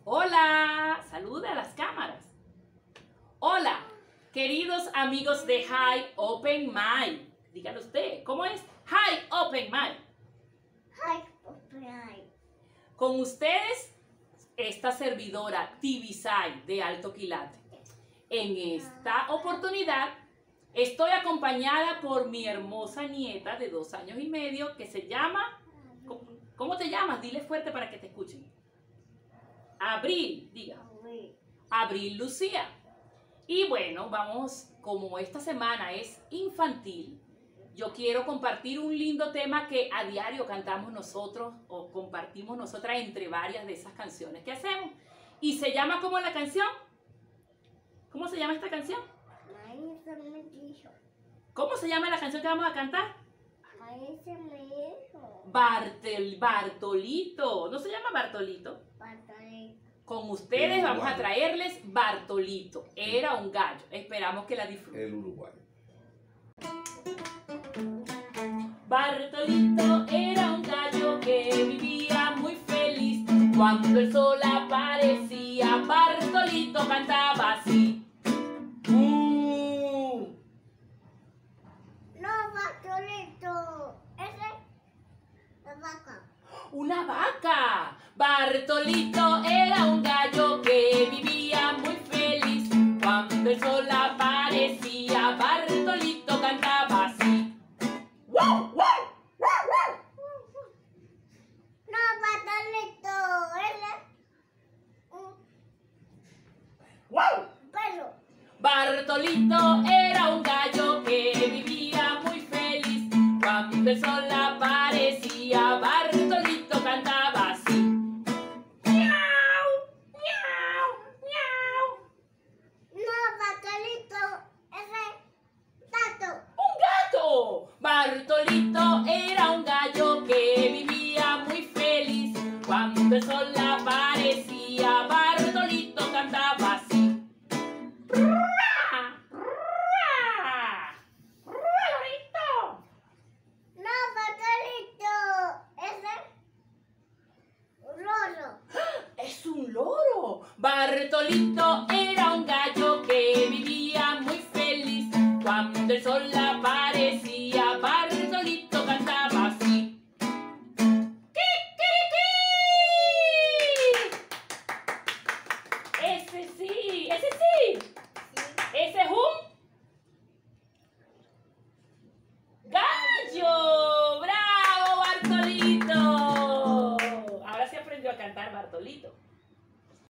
Hola, saluda a las cámaras. Hola, queridos amigos de High Open Mind. Dígalo usted, ¿cómo es? High Open Mind. High Open Mind. Con ustedes, esta servidora Tibisay de Alto Quilate. En esta oportunidad, estoy acompañada por mi hermosa nieta de 2 años y medio que se llama... ¿Cómo te llamas? Dile fuerte para que te escuchen. Abril, diga. Abril Lucía. Y bueno, vamos, como esta semana es infantil, yo quiero compartir un lindo tema que a diario cantamos nosotros o compartimos nosotras entre varias de esas canciones que hacemos. Y se llama como la canción. ¿Cómo se llama esta canción? ¿Cómo se llama la canción que vamos a cantar? Bartolito. ¿No se llama Bartolito? Con ustedes vamos a traerles Bartolito. Era un gallo. Esperamos que la disfruten. El uruguayo. Bartolito era un gallo que vivía muy feliz. Cuando el sol aparecía, Bartolito cantaba así. No, Bartolito. Ese es la vaca. ¡Una vaca! Bartolito era un gallo que vivía muy feliz. Cuando el sol aparecía, Bartolito cantaba así. ¡Wow! ¡Wow! No, Bartolito. Ese es ¡Wow! un perro. Bartolito era un gallo que vivía muy feliz. Cuando el sol aparecía, Bartolito cantaba así. ¡Miau! ¡Miau! ¡Miau! No, Bartolito. Ese es gato. ¡Un gato! Bartolito era un gallo que vivía muy feliz. Cuando el sol aparecía, Bartolito cantaba así. No, Bartolito. Ese es un loro. ¡Es un loro! Bartolito era un gallo que vivía muy feliz. Cuando el sol aparecía, Bartolito cantaba así. ¡Kikiriki! Ese sí, ese sí. Ese es un gallo. ¡Bravo, Bartolito! Ahora sí aprendió a cantar Bartolito.